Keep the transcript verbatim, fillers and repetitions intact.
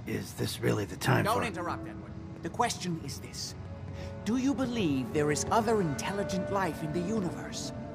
Is this really the time Don't for... interrupt, Edward. The question is this. Do you believe there is other intelligent life in the universe?